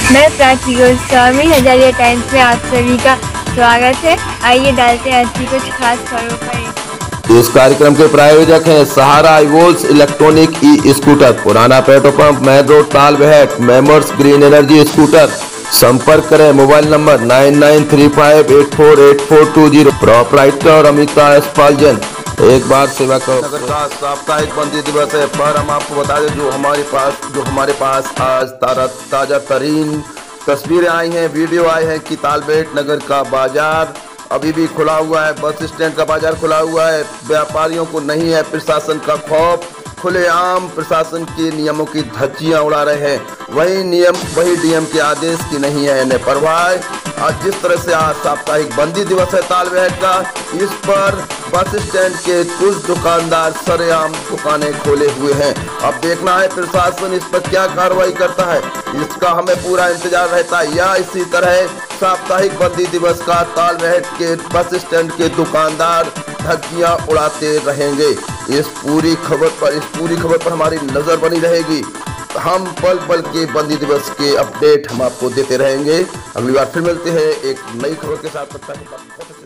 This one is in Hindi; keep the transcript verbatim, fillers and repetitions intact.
मैं प्राची गोस्वामी हजारिया टाइम्स में आप सभी का स्वागत है। आइए डालते हैं आज की कुछ खास खबरों पर। इस कार्यक्रम के प्रायोजक हैं सहारा इवोल्स इलेक्ट्रॉनिक ई स्कूटर, पुराना petrol pump, main road, Talbehat. मेमर्स ग्रीन एनर्जी स्कूटर। संपर्क करें mobile number nine nine three five eight four eight four two zero. Proprietor Amita एस्पालजन। एक बार सेवा करो। नगर का साप्ताहिक बंदी दिवस है, पर हम आपको बता दें जो हमारे पास जो हमारे पास आज ताजा ताजा तरीन तस्वीरें आई हैं, वीडियो आए हैं कि तालबेहट नगर का बाजार अभी भी खुला हुआ है। बस स्टैंड का बाजार खुला हुआ है। व्यापारियों को नहीं है प्रशासन का खौफ। खुलेआम प्रशासन के नियमों की धज्जियां उड़ा रहे हैं। वही नियम वही डीएम के आदेश की नहीं है इन्हें परवाह। आज जिस तरह से आज साप्ताहिक बंदी दिवस है तालबेहट का, इस पर बस स्टैंड के कुछ दुकानदार सरेआम दुकानें खोले हुए हैं। अब देखना है प्रशासन इस पर क्या कार्रवाई करता है, इसका हमें पूरा इंतजार रहता है। या इसी तरह साप्ताहिक बंदी दिवस का तालबेहट के बस स्टैंड के दुकानदार धज्जियां उड़ाते रहेंगे। इस पूरी खबर पर इस पूरी खबर पर हमारी नजर बनी रहेगी। हम पल पल के बंदी दिवस के अपडेट हम आपको देते रहेंगे। अगली बार फिर मिलते हैं एक नई खबर के साथ।